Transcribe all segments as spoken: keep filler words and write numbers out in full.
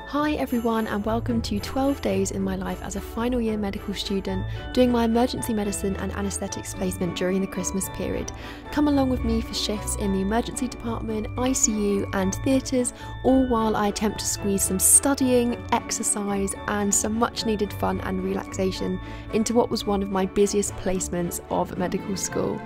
Hi everyone, and welcome to twelve days in my life as a final year medical student doing my emergency medicine and anaesthetics placement during the Christmas period. Come along with me for shifts in the emergency department, I C U and theatres, all while I attempt to squeeze some studying, exercise and some much needed fun and relaxation into what was one of my busiest placements of medical school.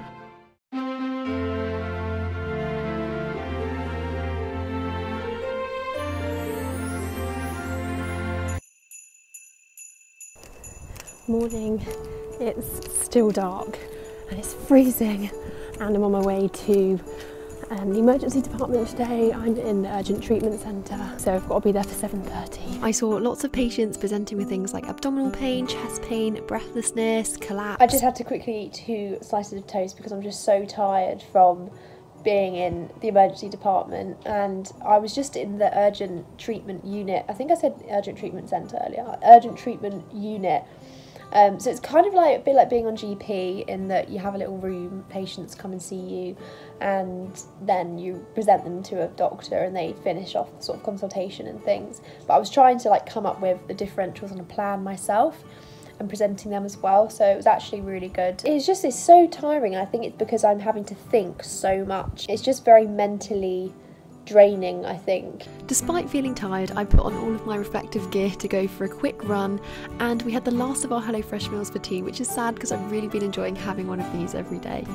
Morning, it's still dark and it's freezing and I'm on my way to um, the emergency department today. I'm in the urgent treatment centre, so I've got to be there for seven thirty. I saw lots of patients presenting with things like abdominal pain, chest pain, breathlessness, collapse. I just had to quickly eat two slices of toast because I'm just so tired from being in the emergency department, and I was just in the urgent treatment unit. I think I said urgent treatment centre earlier. Urgent treatment unit. Um, so it's kind of like a bit like being on G P in that you have a little room, patients come and see you, and then you present them to a doctor and they finish off the sort of consultation and things. But I was trying to like come up with the differentials on a plan myself and presenting them as well, so it was actually really good. It's just, it's so tiring. I think it's because I'm having to think so much. It's just very mentally draining, I think. Despite feeling tired, I put on all of my reflective gear to go for a quick run, and we had the last of our HelloFresh meals for tea, which is sad because I've really been enjoying having one of these every day.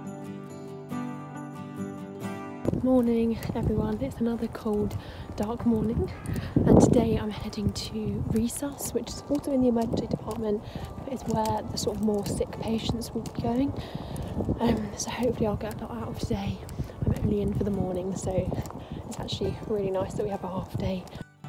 Morning everyone, it's another cold, dark morning, and today I'm heading to resus, which is also in the emergency department, but it's where the sort of more sick patients will be going. Um, so hopefully I'll get a lot out of today. I'm only in for the morning, so it's actually really nice that we have a half day.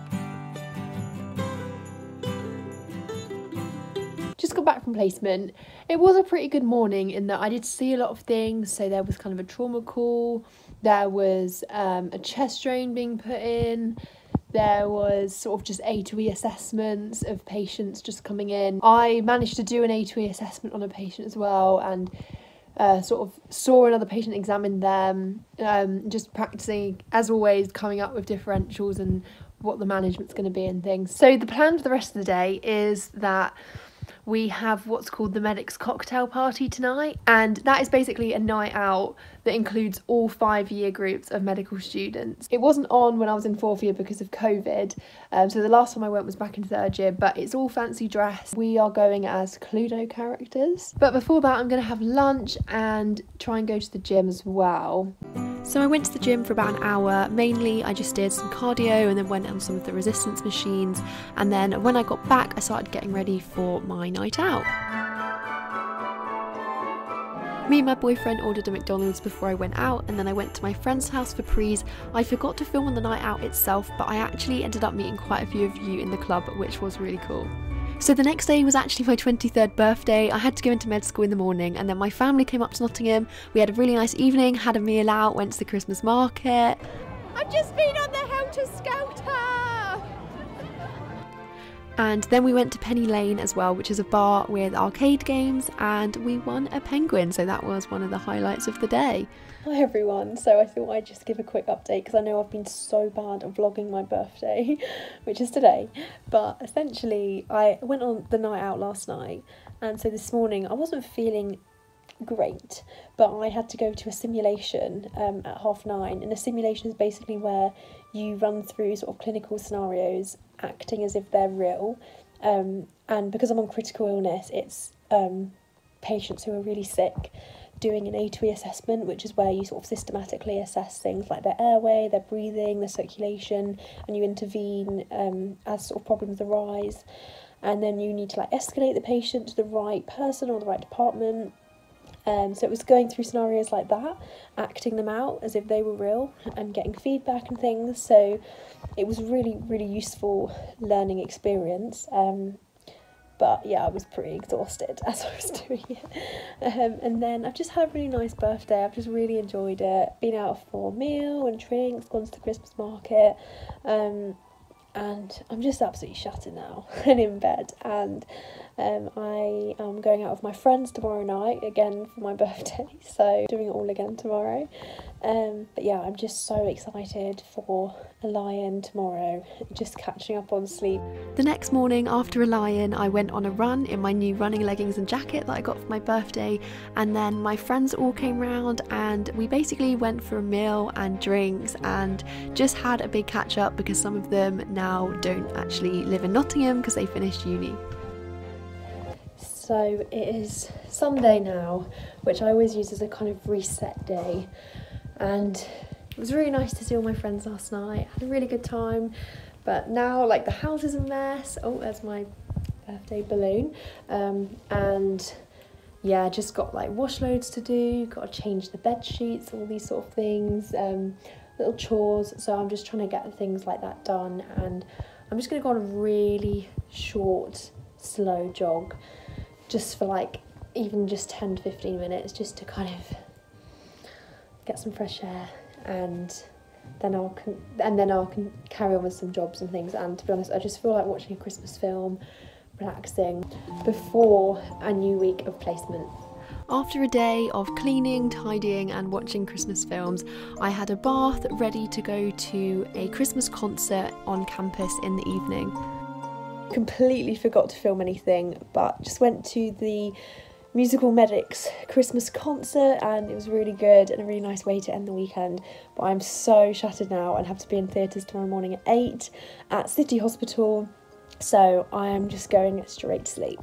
Just got back from placement. It was a pretty good morning in that I did see a lot of things. So there was kind of a trauma call, there was um, a chest drain being put in, there was sort of just A to E assessments of patients just coming in. I managed to do an A to E assessment on a patient as well, and Uh, sort of saw another patient, examine them, um, just practicing, as always, coming up with differentials and what the management's going to be and things. So the plan for the rest of the day is that we have what's called the Medics Cocktail Party tonight, and that is basically a night out that includes all five year groups of medical students. It wasn't on when I was in fourth year because of COVID, um, so the last time I went was back in third year, but it's all fancy dress. We are going as Cluedo characters. But before that I'm going to have lunch and try and go to the gym as well. So I went to the gym for about an hour. Mainly I just did some cardio and then went on some of the resistance machines, and then when I got back I started getting ready for my night out. Me and my boyfriend ordered a McDonald's before I went out, and then I went to my friend's house for prees. I forgot to film on the night out itself, but I actually ended up meeting quite a few of you in the club, which was really cool. So the next day was actually my twenty-third birthday. I had to go into med school in the morning, and then my family came up to Nottingham. We had a really nice evening, had a meal out, went to the Christmas market. I've just been on the Helter Skelter! And then we went to Penny Lane as well, which is a bar with arcade games, and we won a penguin, so that was one of the highlights of the day. Hi everyone, so I thought I'd just give a quick update because I know I've been so bad at vlogging my birthday, which is today, but essentially I went on the night out last night, and so this morning I wasn't feeling great, but I had to go to a simulation um, at half nine, and a simulation is basically where you run through sort of clinical scenarios acting as if they're real, um, and because I'm on critical illness, it's um, patients who are really sick doing an A to E assessment, which is where you sort of systematically assess things like their airway, their breathing, their circulation, and you intervene um, as sort of problems arise, and then you need to like escalate the patient to the right person or the right department. Um, so it was going through scenarios like that, acting them out as if they were real and getting feedback and things. So it was really, really useful learning experience. Um, but yeah, I was pretty exhausted as I was doing it. Um, and then I've just had a really nice birthday. I've just really enjoyed it. Been out for a meal and drinks, gone to the Christmas market. Um, and I'm just absolutely shattered now and in bed. And um, I am going out with my friends tomorrow night again for my birthday, so doing it all again tomorrow. Um, but yeah, I'm just so excited for a lie-in tomorrow, just catching up on sleep. The next morning after a lie-in, I went on a run in my new running leggings and jacket that I got for my birthday, and then my friends all came round and we basically went for a meal and drinks and just had a big catch up, because some of them now don't actually live in Nottingham because they finished uni. So it is Sunday now, which I always use as a kind of reset day, and it was really nice to see all my friends last night. Had a really good time, but now like the house is a mess. Oh, there's my birthday balloon. Um, and yeah, just got like wash loads to do, got to change the bed sheets, all these sort of things, um, little chores. So I'm just trying to get things like that done, and I'm just going to go on a really short, slow jog, just for like even just ten to fifteen minutes, just to kind of get some fresh air, and then I'll con and then I'll con carry on with some jobs and things. And to be honest, I just feel like watching a Christmas film, relaxing before a new week of placement. After a day of cleaning, tidying and watching Christmas films, I had a bath ready to go to a Christmas concert on campus in the evening. Completely forgot to film anything, but just went to the Musical Medics Christmas concert, and it was really good and a really nice way to end the weekend. But I'm so shattered now and have to be in theatres tomorrow morning at eight at City Hospital, so I am just going straight to sleep.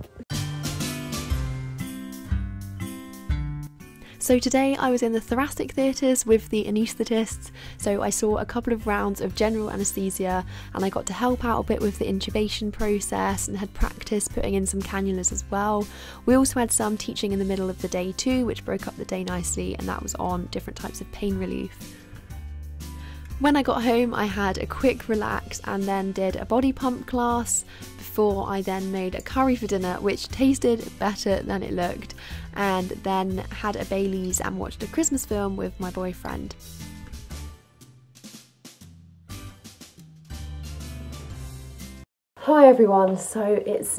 So today I was in the thoracic theatres with the anaesthetists, so I saw a couple of rounds of general anaesthesia and I got to help out a bit with the intubation process and had practice putting in some cannulas as well. We also had some teaching in the middle of the day too, which broke up the day nicely, and that was on different types of pain relief. When I got home, I had a quick relax and then did a body pump class before I then made a curry for dinner, which tasted better than it looked, and then had a Baileys and watched a Christmas film with my boyfriend. Hi everyone, so it's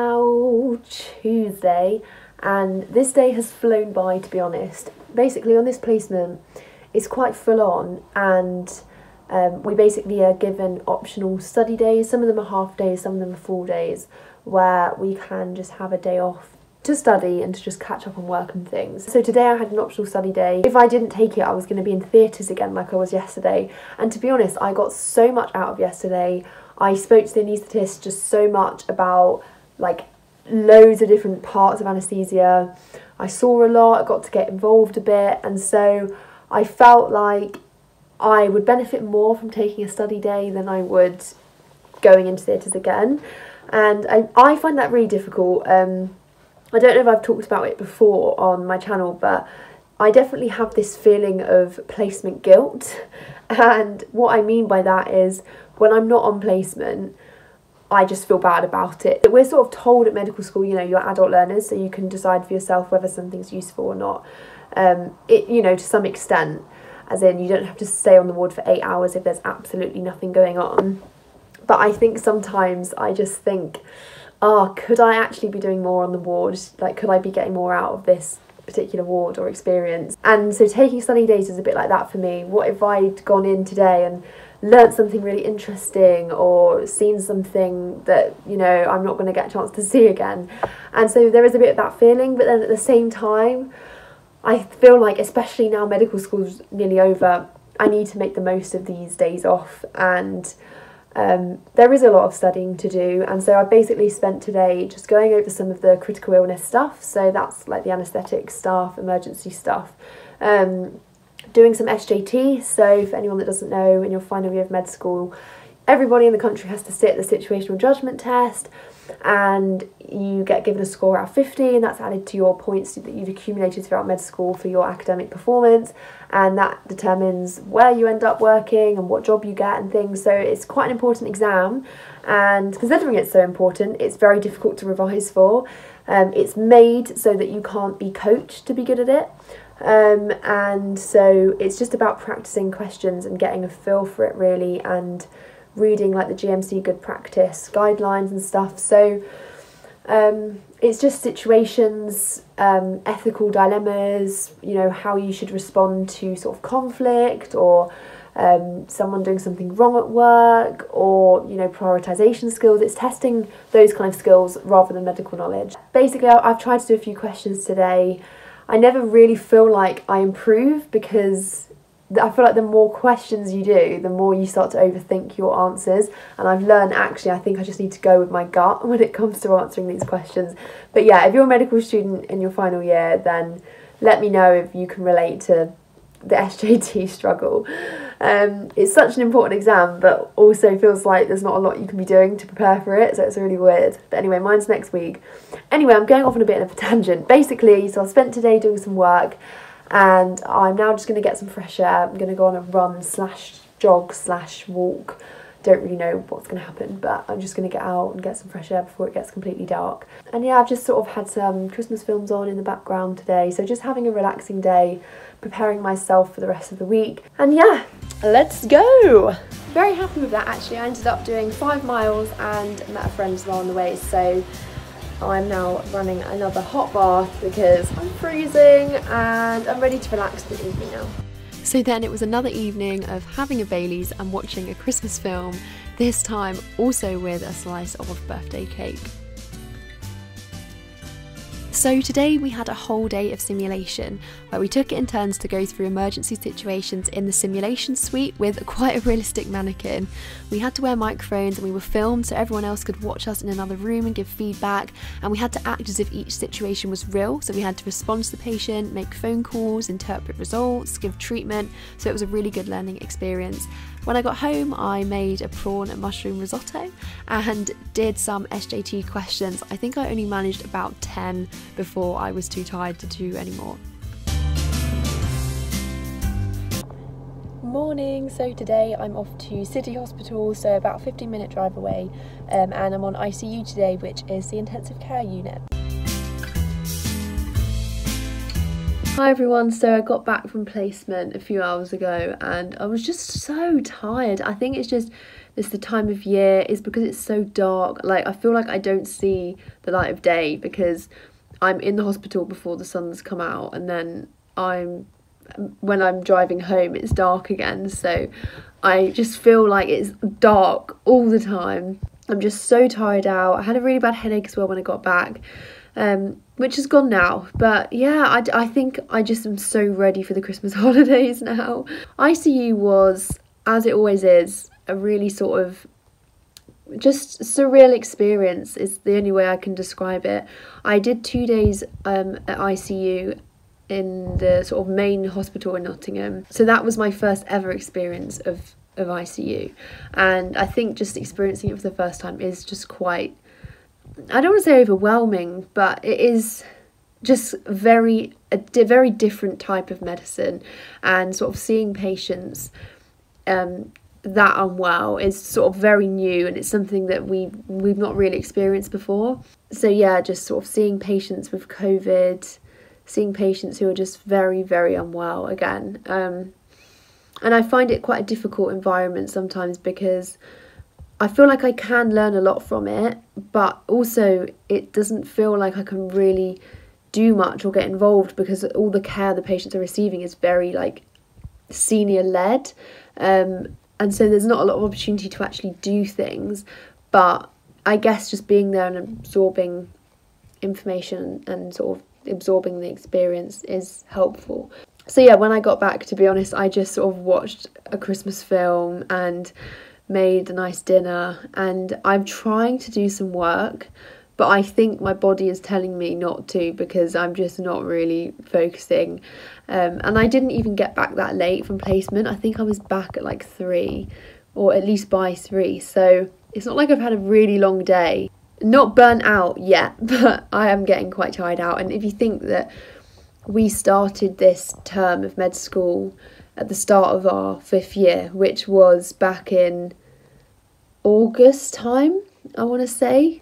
now Tuesday and this day has flown by, to be honest. Basically on this placement it's quite full on, and um, we basically are given optional study days. Some of them are half days, some of them are full days, where we can just have a day off to study and to just catch up on work and things. So today I had an optional study day. If I didn't take it, I was going to be in theatres again like I was yesterday, and to be honest I got so much out of yesterday. I spoke to the anaesthetist just so much about like loads of different parts of anaesthesia. I saw a lot, I got to get involved a bit, and so I felt like I would benefit more from taking a study day than I would going into theatres again. And I, I find that really difficult. Um, I don't know if I've talked about it before on my channel, but I definitely have this feeling of placement guilt. And what I mean by that is when I'm not on placement, I just feel bad about it. We're sort of told at medical school, you know, you're adult learners, so you can decide for yourself whether something's useful or not. Um, it, you know, to some extent, as in you don't have to stay on the ward for eight hours if there's absolutely nothing going on. But I think sometimes I just think, oh, could I actually be doing more on the ward? Like, could I be getting more out of this particular ward or experience? And so taking study days is a bit like that for me. What if I'd gone in today and learnt something really interesting or seen something that, you know, I'm not going to get a chance to see again? And so there is a bit of that feeling, but then at the same time, I feel like, especially now medical school's nearly over, I need to make the most of these days off, and um, there is a lot of studying to do. And so I basically spent today just going over some of the critical illness stuff, so that's like the anaesthetic stuff, emergency stuff, um, doing some S J T. So for anyone that doesn't know, in your final year of med school, everybody in the country has to sit the situational judgment test, and you get given a score out of fifty, and that's added to your points that you've accumulated throughout med school for your academic performance, and that determines where you end up working and what job you get and things. So it's quite an important exam, and considering it's so important, it's very difficult to revise for. Um, it's made so that you can't be coached to be good at it, um, and so it's just about practicing questions and getting a feel for it really, and reading like the G M C good practice guidelines and stuff. So um, it's just situations, um, ethical dilemmas, you know, how you should respond to sort of conflict, or um, someone doing something wrong at work, or, you know, prioritisation skills. It's testing those kind of skills rather than medical knowledge. Basically, I've tried to do a few questions today. I never really feel like I improve, because I feel like the more questions you do, the more you start to overthink your answers. And I've learned, actually, I think I just need to go with my gut when it comes to answering these questions. But yeah, if you're a medical student in your final year, then let me know if you can relate to the S J T struggle. Um, it's such an important exam, but also feels like there's not a lot you can be doing to prepare for it, so it's really weird. But anyway, mine's next week. Anyway, I'm going off on a bit of a tangent. Basically, so I spent today doing some work, and I'm now just going to get some fresh air. I'm going to go on a run slash jog slash walk. Don't really know what's going to happen, but I'm just going to get out and get some fresh air before it gets completely dark. And yeah, I've just sort of had some Christmas films on in the background today, so just having a relaxing day, preparing myself for the rest of the week. And yeah, let's go! Very happy with that, actually. I ended up doing five miles and met a friend as well on the way, so I'm now running another hot bath because I'm freezing and I'm ready to relax for the evening now. So then it was another evening of having a Baileys and watching a Christmas film, this time also with a slice of birthday cake. So today we had a whole day of simulation, where we took it in turns to go through emergency situations in the simulation suite with quite a realistic mannequin. We had to wear microphones and we were filmed so everyone else could watch us in another room and give feedback, and we had to act as if each situation was real, so we had to respond to the patient, make phone calls, interpret results, give treatment, so it was a really good learning experience. When I got home, I made a prawn and mushroom risotto and did some S J T questions. I think I only managed about ten before I was too tired to do any more. Morning, so today I'm off to City Hospital, so about a fifteen minute drive away, um, and I'm on I C U today, which is the intensive care unit. Hi everyone, so I got back from placement a few hours ago and I was just so tired. I think it's just it's the time of year, it's because it's so dark. Like, I feel like I don't see the light of day because I'm in the hospital before the sun's come out, and then I'm when I'm driving home it's dark again, so I just feel like it's dark all the time. I'm just so tired out. I had a really bad headache as well when I got back, um, which is gone now. But yeah, I, I think I just am so ready for the Christmas holidays now. I C U was, as it always is, a really sort of just surreal experience is the only way I can describe it. I did two days um, at I C U in the sort of main hospital in Nottingham. So that was my first ever experience of, of I C U. And I think just experiencing it for the first time is just quite, I don't want to say overwhelming, but it is just very a di- very different type of medicine, and sort of seeing patients um, that unwell is sort of very new, and it's something that we we've not really experienced before. So yeah, just sort of seeing patients with COVID, seeing patients who are just very very unwell again, um, and I find it quite a difficult environment sometimes because I feel like I can learn a lot from it, but also it doesn't feel like I can really do much or get involved because all the care the patients are receiving is very like senior led, um, and so there's not a lot of opportunity to actually do things. But I guess just being there and absorbing information and sort of absorbing the experience is helpful. So yeah, when I got back, to be honest, I just sort of watched a Christmas film and made a nice dinner, and I'm trying to do some work, but I think my body is telling me not to because I'm just not really focusing, um, and I didn't even get back that late from placement. I think I was back at like three, or at least by three, so it's not like I've had a really long day. Not burnt out yet, but I am getting quite tired out. And if you think that we started this term of med school at the start of our fifth year, which was back in August time, I want to say.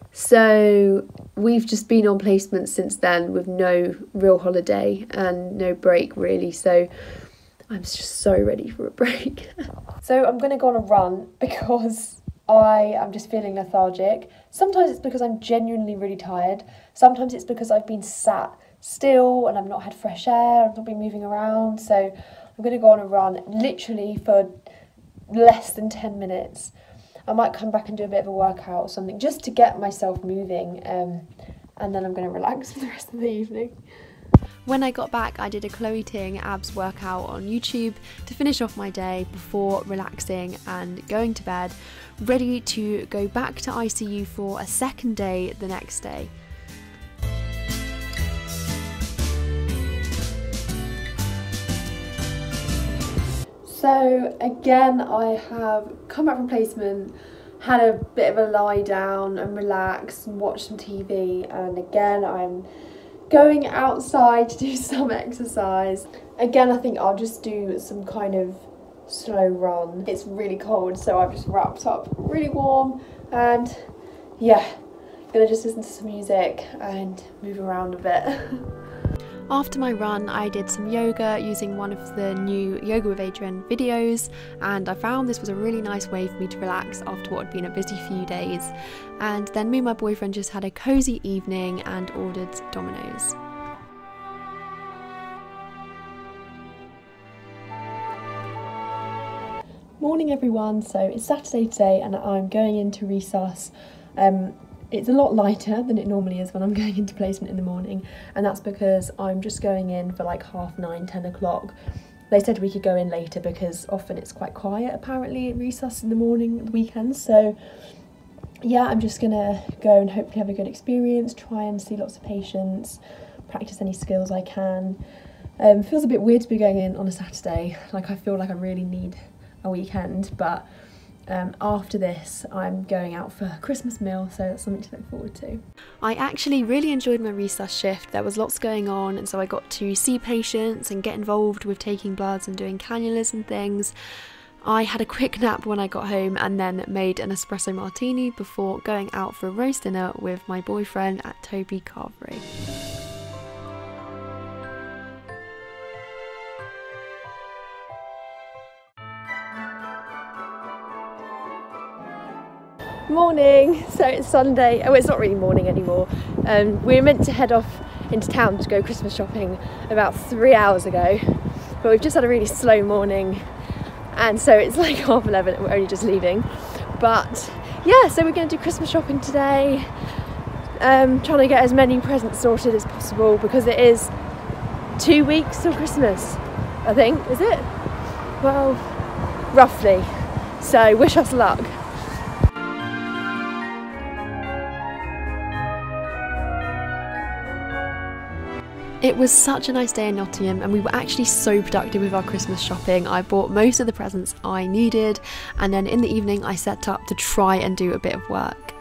So we've just been on placement since then with no real holiday and no break really. So I'm just so ready for a break. So I'm going to go on a run because I am just feeling lethargic. Sometimes it's because I'm genuinely really tired. Sometimes it's because I've been sat still and I've not had fresh air, I've not been moving around. So I'm going to go on a run literally for less than ten minutes. I might come back and do a bit of a workout or something just to get myself moving, um, and then I'm going to relax for the rest of the evening. When I got back, I did a Chloe Ting abs workout on YouTube to finish off my day before relaxing and going to bed, ready to go back to I C U for a second day the next day. So again, I have come back from placement, had a bit of a lie down and relax and watch some T V, and again I'm going outside to do some exercise. Again, I think I'll just do some kind of slow run. It's really cold, so I've just wrapped up really warm, and yeah, gonna just listen to some music and move around a bit. After my run, I did some yoga using one of the new Yoga with Adrian videos, and I found this was a really nice way for me to relax after what had been a busy few days. And then me and my boyfriend just had a cozy evening and ordered Domino's. Morning everyone, so it's Saturday today and I'm going into resus. Um, It's a lot lighter than it normally is when I'm going into placement in the morning, and that's because I'm just going in for like half nine, ten o'clock. They said we could go in later because often it's quite quiet apparently at resus in the morning, the weekends. So yeah, I'm just gonna go and hopefully have a good experience, try and see lots of patients, practice any skills I can. Um, feels a bit weird to be going in on a Saturday, like I feel like I really need a weekend, but Um, after this I'm going out for a Christmas meal, so that's something to look forward to. I actually really enjoyed my resus shift. There was lots going on, and so I got to see patients and get involved with taking bloods and doing cannulas and things. I had a quick nap when I got home and then made an espresso martini before going out for a roast dinner with my boyfriend at Toby Carvery. Morning, so it's Sunday. Oh, it's not really morning anymore. Um, we were meant to head off into town to go Christmas shopping about three hours ago, but we've just had a really slow morning, and so it's like half eleven and we're only just leaving. But yeah, so we're going to do Christmas shopping today, um, trying to get as many presents sorted as possible because it is two weeks till Christmas, I think, is it? Well, roughly, so wish us luck. It was such a nice day in Nottingham, and we were actually so productive with our Christmas shopping. I bought most of the presents I needed, and then in the evening I set up to try and do a bit of work.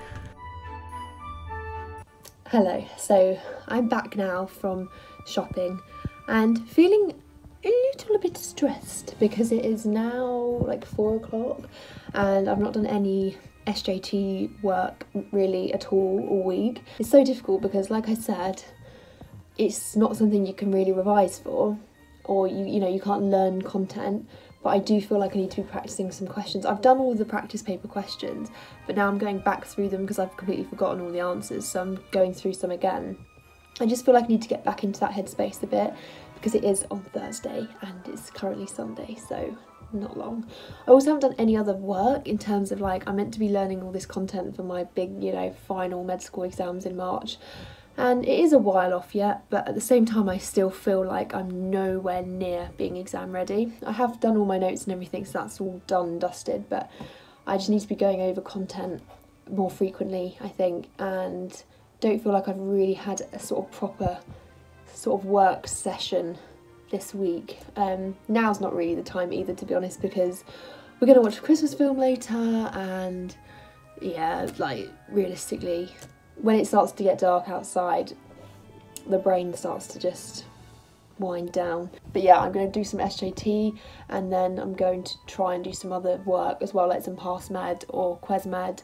Hello, so I'm back now from shopping and feeling a little bit stressed because it is now like four o'clock and I've not done any S J T work really at all all week. It's so difficult because, like I said, it's not something you can really revise for, or you you know you can't learn content, but I do feel like I need to be practicing some questions. I've done all the practice paper questions, but now I'm going back through them because I've completely forgotten all the answers, so I'm going through some again. I just feel like I need to get back into that headspace a bit because it is on Thursday and it's currently Sunday, so not long. I also haven't done any other work in terms of, like, I'm meant to be learning all this content for my big, you know, final med school exams in March. And it is a while off yet, but at the same time I still feel like I'm nowhere near being exam ready. I have done all my notes and everything, so that's all done and dusted, but I just need to be going over content more frequently, I think, and don't feel like I've really had a sort of proper sort of work session this week. Um, now's not really the time either, to be honest, because we're going to watch a Christmas film later, and yeah, like, realistically, when it starts to get dark outside, the brain starts to just wind down. But yeah, I'm going to do some S J T, and then I'm going to try and do some other work as well, like some Pass Med or Ques Med.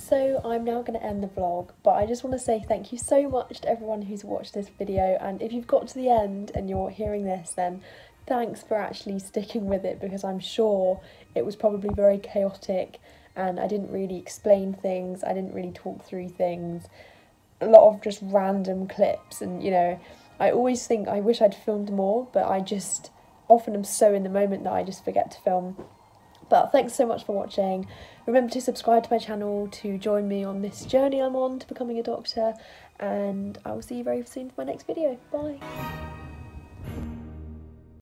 So I'm now going to end the vlog, but I just want to say thank you so much to everyone who's watched this video, and if you've got to the end and you're hearing this, then thanks for actually sticking with it, because I'm sure it was probably very chaotic and I didn't really explain things, I didn't really talk through things, a lot of just random clips, and you know, I always think I wish I'd filmed more, but I just often am so in the moment that I just forget to film. But thanks so much for watching. Remember to subscribe to my channel to join me on this journey I'm on to becoming a doctor, and I will see you very soon for my next video. Bye!